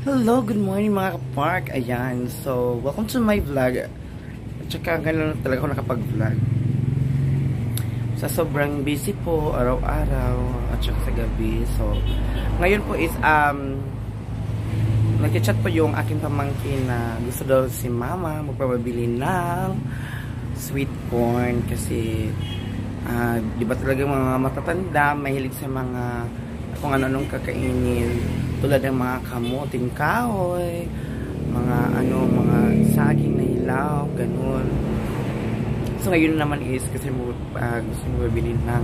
Hello, good morning mga kapark. Ayan, so welcome to my vlog. At saka ganun talaga ako nakapag-vlog. Sa sobrang busy po, araw-araw, at saka sa gabi. So, ngayon po is, nag-chat po yung aking pamangkin na gusto daw si mama magpapabili ng sweet corn. Kasi, di ba talaga mga matatanda, mahilig sa mga kung ano-anong kakainin. Tulad ng mga kamuting kahoy, mga saging na hilaw, ganun. So ngayon naman is kasi gusto mo bibili ng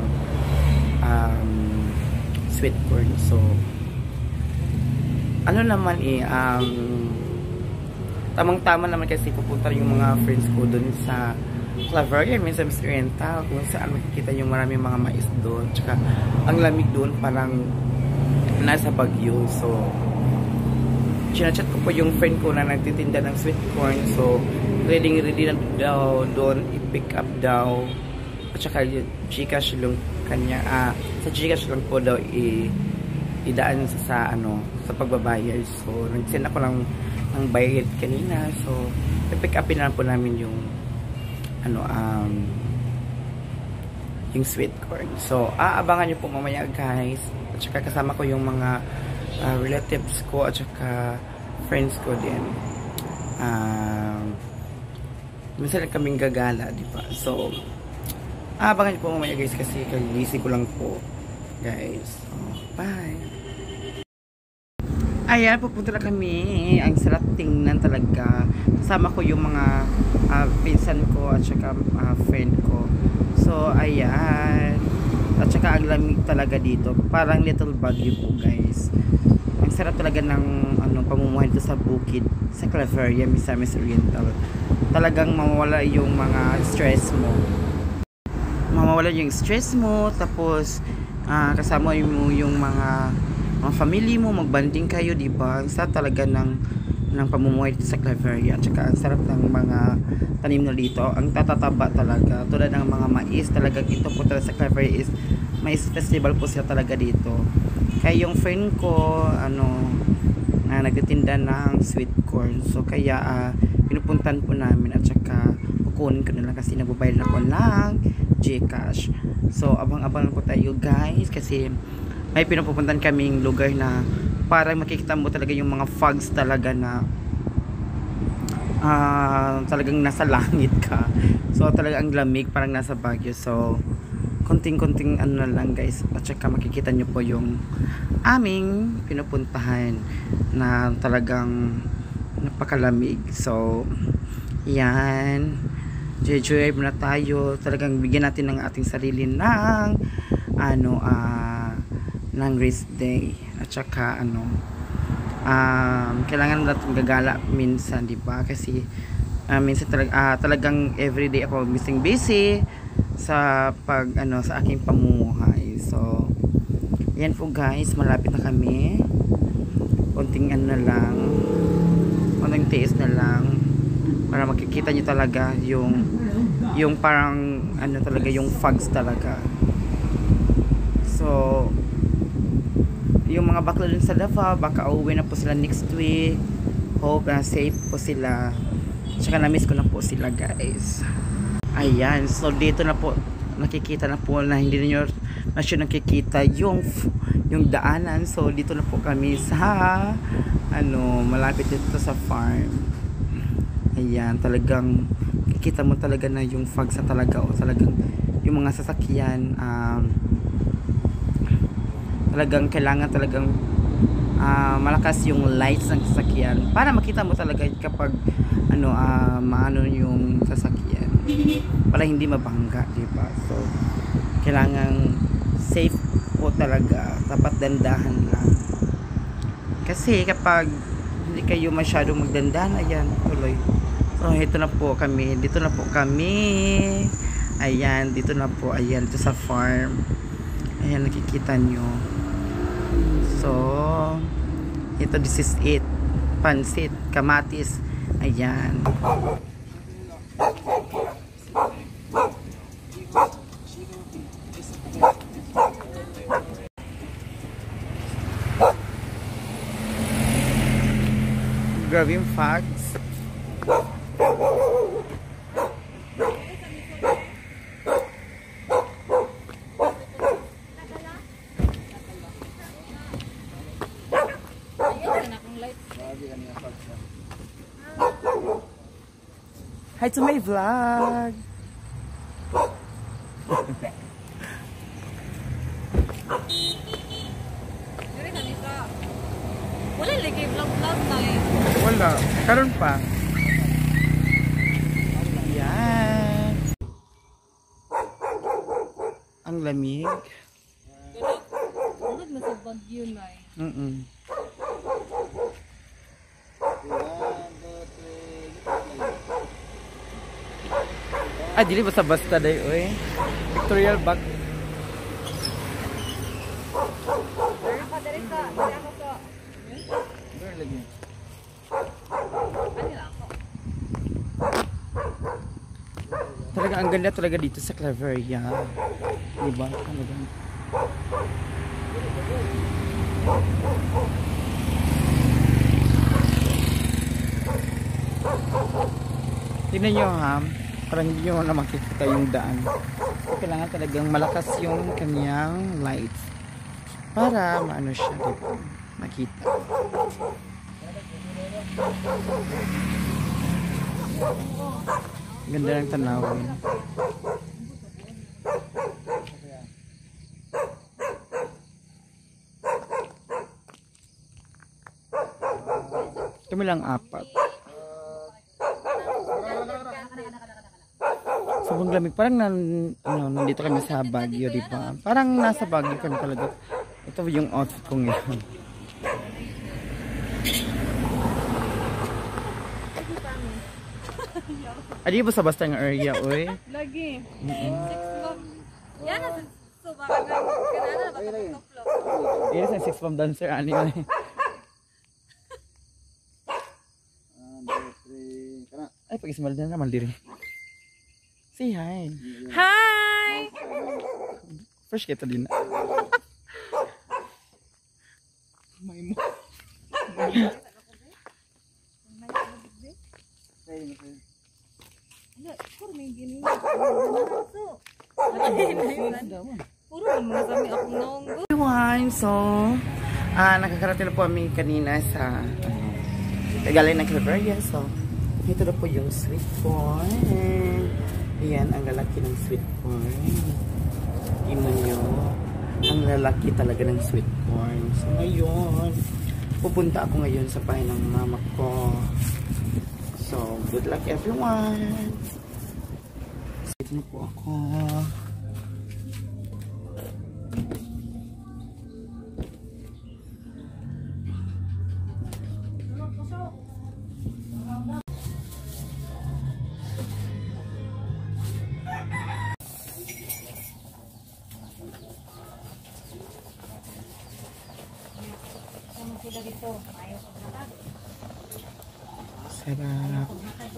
sweet corn. So ano naman tamang-tama naman kasi pupunta yung mga friends ko dun sa Claveria, minsan Miss Oriental, kung saan makikita yung maraming mga mais doon. Tsaka ang lamig doon parang nasa Baguio. So chinachat ko po yung friend ko na nagtitinda ng sweet corn. So ready na daw doon i-pick up daw. At saka Gcash yung kanya sa Gcash lang po daw idaan sa pagbabayad. So nag-send ako ng bayad kanina. So i-pick upin na po namin yung yung sweet corn. So aabangan nyo po mamaya guys. At saka kasama ko yung mga relatives ko at saka friends ko din. Minsan kaming gagala, di ba? So, abangan niyo po mamaya guys kasi kagising ko lang po. Guys, so, bye! Ayan, pupunta na kami. Ang sarap tingnan talaga. Kasama ko yung mga pinsan ko at saka friend ko. So, ayan. At saka ang lamig talaga dito. Parang little Baguio po guys. Ang sarap talaga ng pamumuhay dito sa bukid. Sa Claveria, Miss Oriental. Talagang mawawala yung mga stress mo. Mawawala yung stress mo. Tapos kasama mo yung mga family mo. Magbanding kayo, diba? Ang sarap talaga ng pamumuhay dito sa Claveria. At saka ang sarap ng mga tanim na dito. Ang tatataba talaga. Tulad ng mga mais. Talagang ito po talaga sa Claveria is mais festival po sila talaga dito. Kaya yung friend ko na nagtitinda ng sweet corn. So kaya pinupuntan po namin at saka kukunin ko na lang kasi nababayad ako ng Gcash. So abang-abang po tayo guys kasi may pinupuntan kaming lugar na parang makikita mo talaga yung mga fogs talaga na talagang nasa langit ka. So talaga ang lamig parang nasa Baguio. So konting-konting na lang guys. At saka makikita nyo po yung aming pinupuntahan na talagang napakalamig. So yan, joy muna tayo. Talagang bigyan natin ng ating sarili ng ng rest day. At saka kailangan natin gagala minsan, diba? Kasi minsan talagang everyday ako busy sa sa aking pamumuhay. So yan po guys, malapit na kami. Konting na lang, konting tiis na lang para makikita nyo talaga yung parang talaga yung fogs talaga. So yung mga bakla dun sa Davao, baka uwi na po sila next week. Hope na safe po sila. Tsaka na-miss ko na po sila guys. Ayan, so dito na po nakikita na po na hindi niyo na siya nakikita yung daanan. So dito na po kami sa malapit dito sa farm. Ayan, talagang nakikita mo talaga na yung fog sa talaga o talagang yung mga sasakyan talagang kailangan talagang malakas yung lights ng sasakyan para makita mo talaga kapag maano yung sasakyan para hindi mabangga, diba? So kailangan safe po talaga, dapat dandahan lang kasi kapag hindi kayo masyadong magdandahan, ayan, tuloy. So ito na po kami, dito na po kami, ayan, dito na po, ayan, dito sa farm, ayan, nakikita nyo. So ito, this is it, pansit, kamatis, ayan. grabe yung facts. Hi to my vlog! Wala lagi vlog-vlog na eh. Wala. Karon pa. Yan. Ang lamig. Ano masabag yun na eh. Ah, dili basta-basta day, oy. Victorial bag. Talaga ang ganda talaga dito sa Claveria. Diba? Talaga. Tingnan nyo ha, parang hindi nyo na makikita yung daan. Kailangan talagang malakas yung kanyang lights para maano siya, diba? Makita. Ganda ng tanawin. Kami lang apat. Sobrang lamig. Parang nandito kami sa Baguio, di ba? Parang nasa Baguio kami talaga. Ito yung outfit ko ngayon. Adi ba sa basta ng area, oy? Lagi. 6 months. Yan na. So baka na. Kanana na ba? Yes, ang 6 from dancer. Ani man. Ay, pag-ismal na naman diri. Say hi. Hi! Fresh kita din. May mo. Puro may gini. Puro mga kami akong naunggo. Everyone, so nakakarating na po kami kanina sa galing ng Claveria. So ito na po yung sweet corn. Ayan ang lalaki ng sweet corn. Tingnan nyo, ang lalaki talaga ng sweet corn. So ngayon pupunta ako ngayon sa bahay ng mama ko. So good luck everyone. Ito na po ako. Sarap.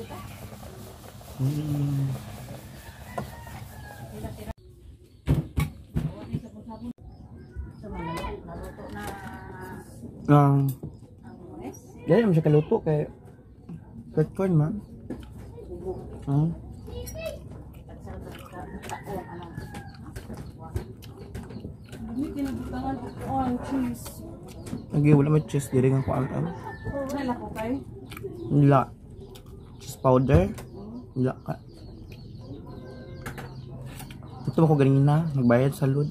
Dahil naman siya kaluto kay sweet corn man. Lagi wala may cheese diri nga ko ang. Wala ko kay. Nila. Cheese powder. Nila ka. Ito ako ganina, nagbayad sa load.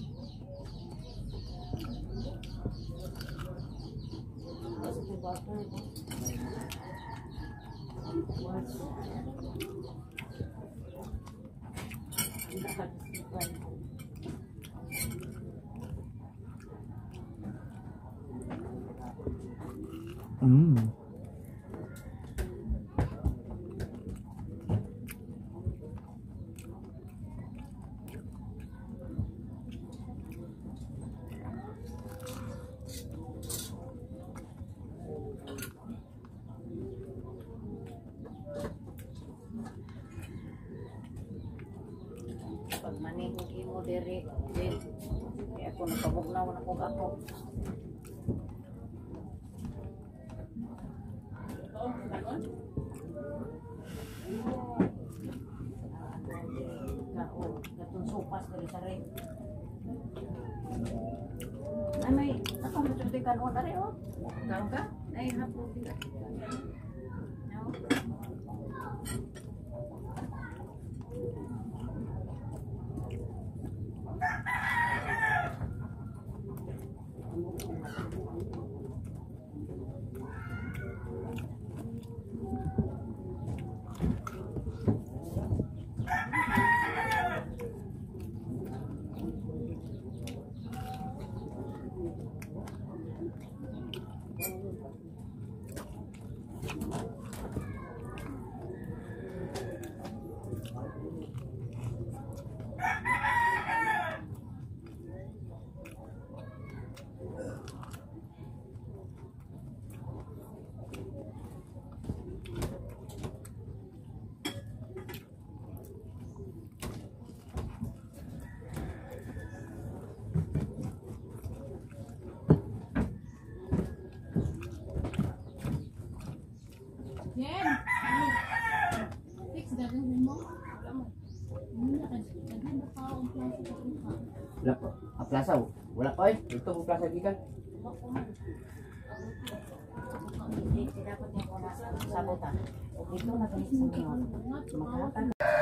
Manihog mo diri. Kaya ako nakabugnaw na kong ako. Gatong sopas dari sare. Ay may ako mo tuloy kan o dare o. Karon ka? Ay hapo biga. No. Yan. Fix gagawin mo. Naghan ba ka ang plaza sa upa? Wala po. Ang plaza o. Wala pa eh. Ito ang plaza gikan. Hindi dapat yung kuna sabutan. Ito na galit sa mga. Makakatan.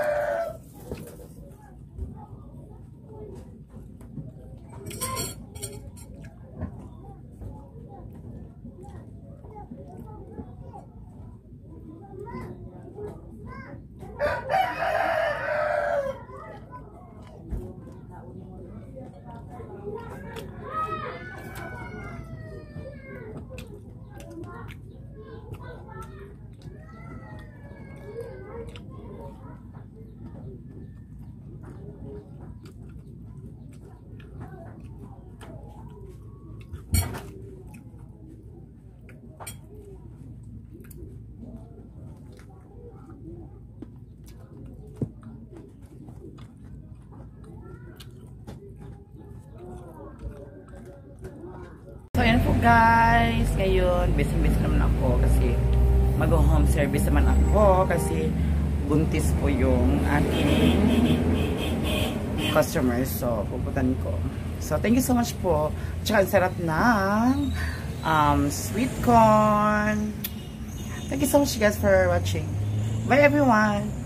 So, ayan po guys. Ngayon, busy-busy naman ako kasi mag-home service naman ako kasi buntis po yung aking customers. So, pupuntan ko. So, thank you so much po. Tsaka, ang sarap ng sweet corn. Thank you so much guys for watching. Bye everyone!